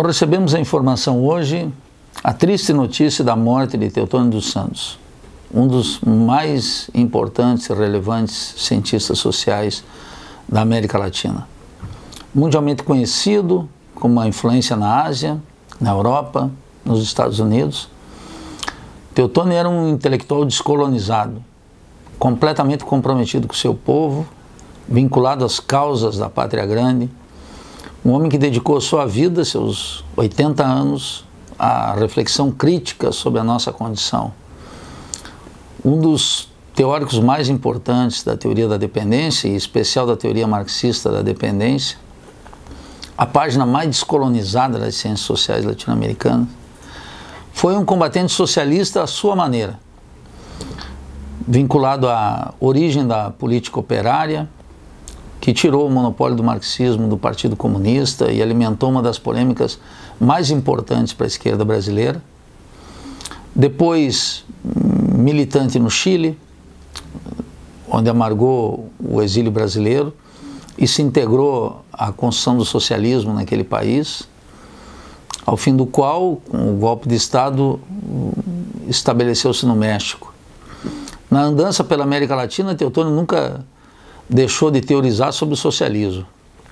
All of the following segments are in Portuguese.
Bom, recebemos a informação hoje, a triste notícia da morte de Teotônio dos Santos, um dos mais importantes e relevantes cientistas sociais da América Latina. Mundialmente conhecido, com uma influência na Ásia, na Europa, nos Estados Unidos. Teotônio era um intelectual descolonizado, completamente comprometido com o seu povo, vinculado às causas da Pátria Grande, um homem que dedicou sua vida, seus 80 anos, à reflexão crítica sobre a nossa condição. Um dos teóricos mais importantes da teoria da dependência, e em especial da teoria marxista da dependência, a página mais descolonizada das ciências sociais latino-americanas, foi um combatente socialista à sua maneira, vinculado à origem da política operária, que tirou o monopólio do marxismo do Partido Comunista e alimentou uma das polêmicas mais importantes para a esquerda brasileira. Depois, militante no Chile, onde amargou o exílio brasileiro e se integrou à construção do socialismo naquele país, ao fim do qual, com o golpe de Estado, estabeleceu-se no México. Na andança pela América Latina, Teotônio nunca deixou de teorizar sobre o socialismo.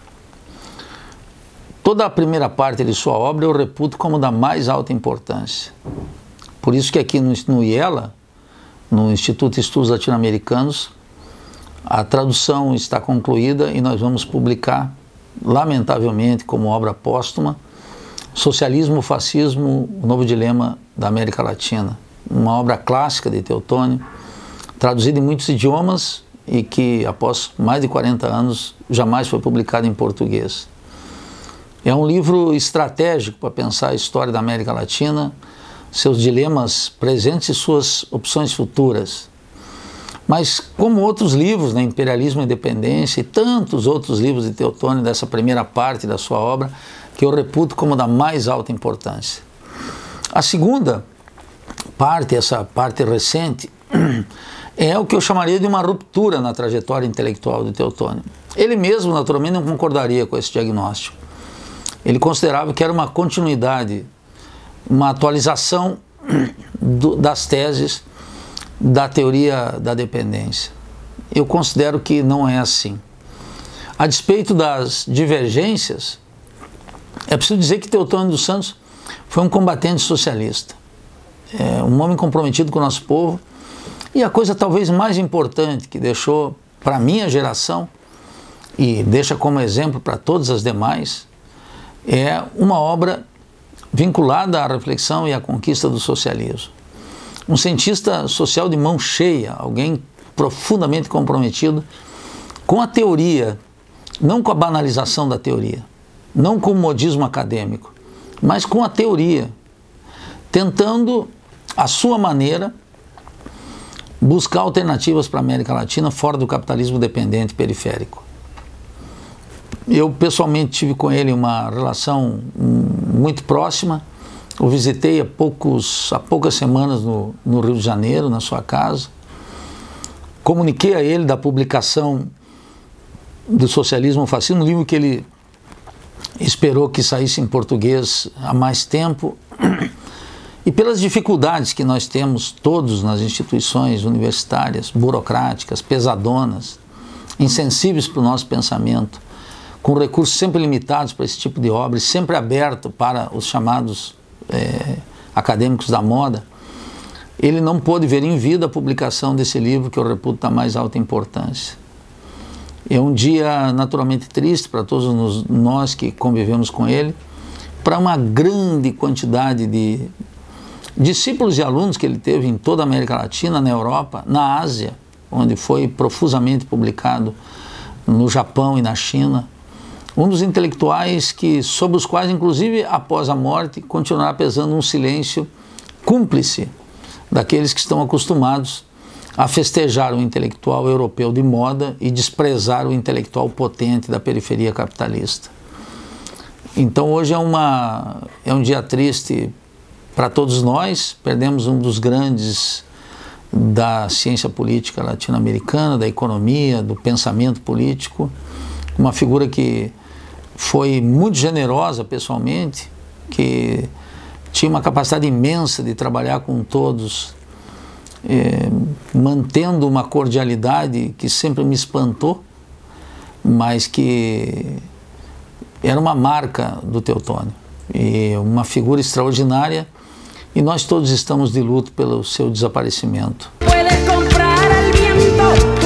Toda a primeira parte de sua obra eu reputo como da mais alta importância. Por isso que aqui no IELA, no Instituto de Estudos Latino-Americanos, a tradução está concluída e nós vamos publicar, lamentavelmente, como obra póstuma, Socialismo, Fascismo, o Novo Dilema da América Latina. Uma obra clássica de Teotônio, traduzida em muitos idiomas e que, após mais de 40 anos, jamais foi publicado em português. É um livro estratégico para pensar a história da América Latina, seus dilemas presentes e suas opções futuras. Mas, como outros livros, né, Imperialismo e Independência e tantos outros livros de Teotônio, dessa primeira parte da sua obra, que eu reputo como da mais alta importância. A segunda parte, essa parte recente, é o que eu chamaria de uma ruptura na trajetória intelectual de Teotônio. Ele mesmo, naturalmente, não concordaria com esse diagnóstico. Ele considerava que era uma continuidade, uma atualização das teses da teoria da dependência. Eu considero que não é assim. A despeito das divergências, é preciso dizer que Teotônio dos Santos foi um combatente socialista, um homem comprometido com o nosso povo, e a coisa talvez mais importante que deixou para a minha geração, e deixa como exemplo para todas as demais, é uma obra vinculada à reflexão e à conquista do socialismo. Um cientista social de mão cheia, alguém profundamente comprometido com a teoria, não com a banalização da teoria, não com o modismo acadêmico, mas com a teoria, tentando, à sua maneira, buscar alternativas para a América Latina fora do capitalismo dependente periférico. Eu pessoalmente tive com ele uma relação muito próxima. O visitei há poucas semanas no Rio de Janeiro, na sua casa. Comuniquei a ele da publicação do Socialismo e Fascismo, um livro que ele esperou que saísse em português há mais tempo. E pelas dificuldades que nós temos todos nas instituições universitárias, burocráticas, pesadonas, insensíveis para o nosso pensamento, com recursos sempre limitados para esse tipo de obra e sempre aberto para os chamados acadêmicos da moda, ele não pôde ver em vida a publicação desse livro que eu reputo da mais alta importância. É um dia naturalmente triste para todos nós que convivemos com ele, para uma grande quantidade de discípulos e alunos que ele teve em toda a América Latina, na Europa, na Ásia, onde foi profusamente publicado, no Japão e na China. Um dos intelectuais sobre os quais, inclusive, após a morte, continuará pesando um silêncio cúmplice daqueles que estão acostumados a festejar o intelectual europeu de moda e desprezar o intelectual potente da periferia capitalista. Então hoje é um dia triste para todos nós. Perdemos um dos grandes da ciência política latino-americana, da economia, do pensamento político, uma figura que foi muito generosa pessoalmente, que tinha uma capacidade imensa de trabalhar com todos, mantendo uma cordialidade que sempre me espantou, mas que era uma marca do Teotônio, e uma figura extraordinária, e nós todos estamos de luto pelo seu desaparecimento.